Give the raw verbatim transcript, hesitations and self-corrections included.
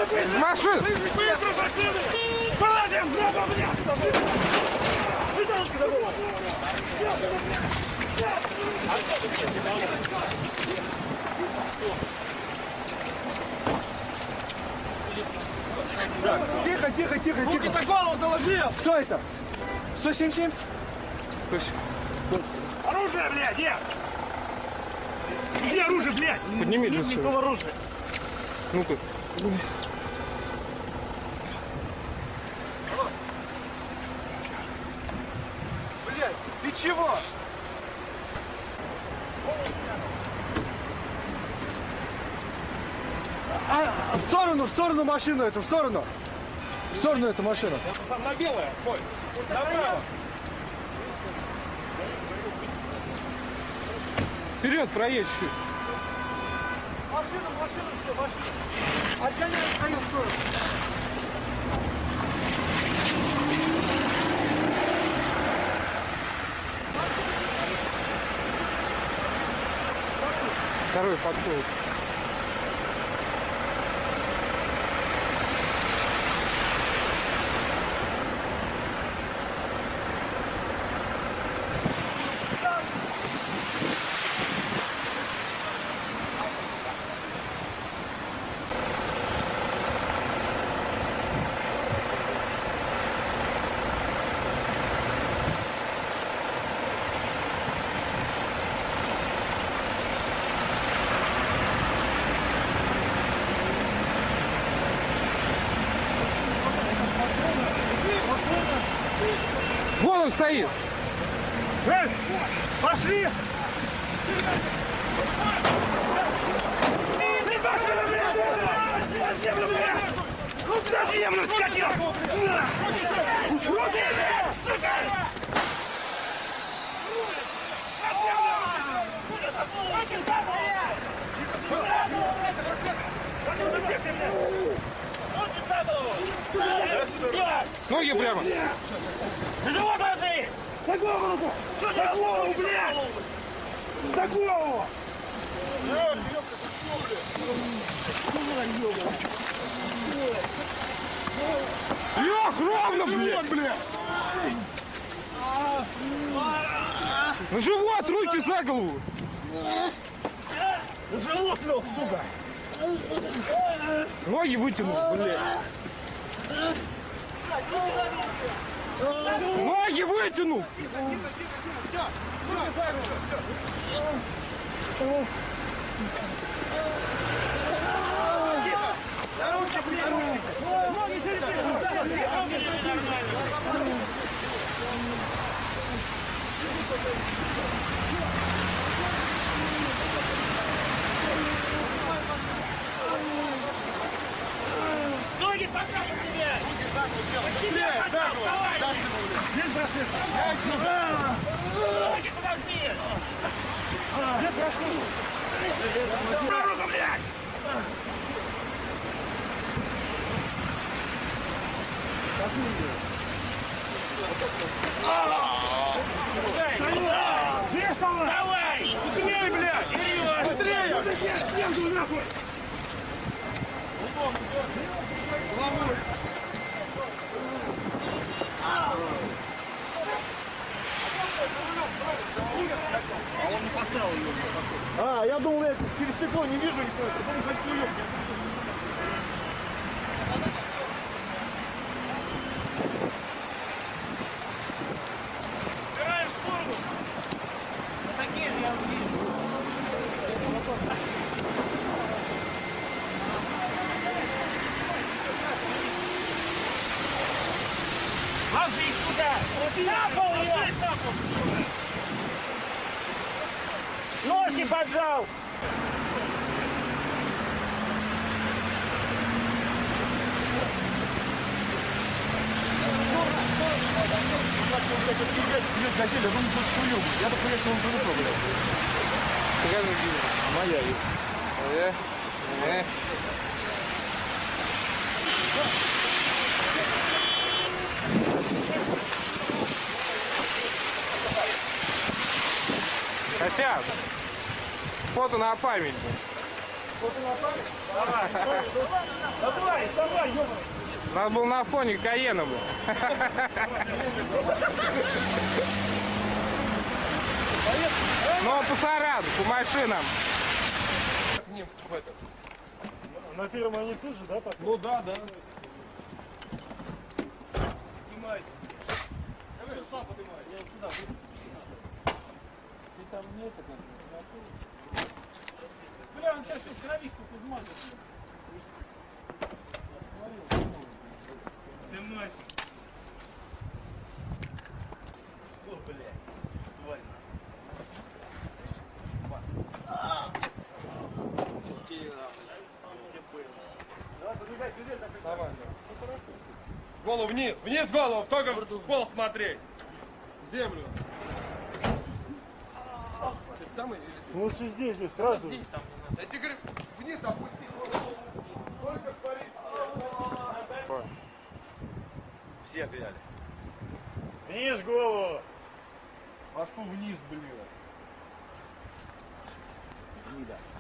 С машины! Вылазим! Вытянутки за голову! Тихо, тихо, тихо, Руки тихо. за голову заложил! Кто это? сто семьдесят семь? Оружие, блядь, где? Где оружие, блядь? Подними Нет лицо. никакого оружия. Ну-ка. Блядь, ты чего? А, в сторону, в сторону машину эту, в сторону. В сторону эту машину. На белое, Коль. Направо. Вперед, проедь чуть. Машину, машину, все, машину. Отгоняй свою сторону. Второй подходит. Вон он стоит. Эй, пошли! На землю, скотина! Руки! Ноги прямо. Живот ложи! За голову! Что за голову, блядь? За голову! Лег, ровно, блядь. На живот, руки за голову. Живот лег, сука! Ноги вытянул, блядь. Ноги вытянул. Ноги пока тебе! Тебе, вставай! Здесь браслет! Ноги подожди! Руку, блядь! Давай! Быстрее, блядь! Быстрее! Быстрее, нахуй! А он не поставил ее. А, я думал, я через стекло не вижу никого, потом хоть уеб. Убираем в сторону. Такие же я вижу. Ложись сюда! На пол ее! Ложись на пол, сука! Ножки поджал! Газель, я думаю, что хуёв. Я так понимаю, что он тоже блядь. Покажи, где. Моя есть. Э, э. Косяк. Фото на память. Фото на память? Давай, давай, давай, Надо было на фоне Каена был. Ну, по Сарану, по машинам. На первом они тут же, да? Потом? Ну да, да. Поднимайся. Давай, сам поднимай. Я вот сюда. Ты там нет, так бля, он сейчас все кровишку измазал. Поднимайся. О, блядь. Тварь. Давай. Голову вниз, вниз голову, только в пол смотреть. В землю. Там или здесь? Лучше здесь, здесь, сразу. Здесь, там не надо. Я тебе говорю, вниз опусти голову. Только смотри. Все гуляли. Вниз голову. Башку вниз, блин. Гнида.